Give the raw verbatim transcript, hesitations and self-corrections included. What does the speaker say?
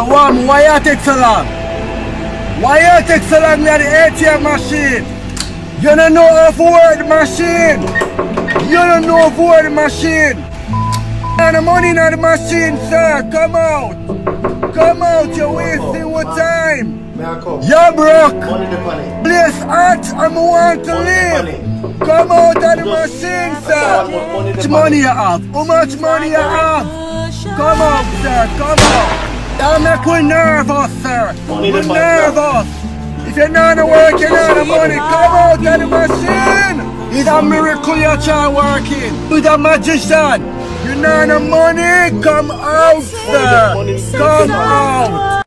One, why you take so long? Why you take so long near the A T M machine? You don't know how to work the machine. You don't know how to work the machine. And the money in the machine, sir. Come out. Come out, you're wasting your time. You're broke. Place hot and I want to live. Come out of the machine, sir. How much money you have? How much money you have? Come out, sir. Come out. Don't make me nervous, sir. We're nervous. If you're not working on the money, come out of the machine. It's a miracle you're trying working. You're the magician. You're not the money. Come out, sir. Come out.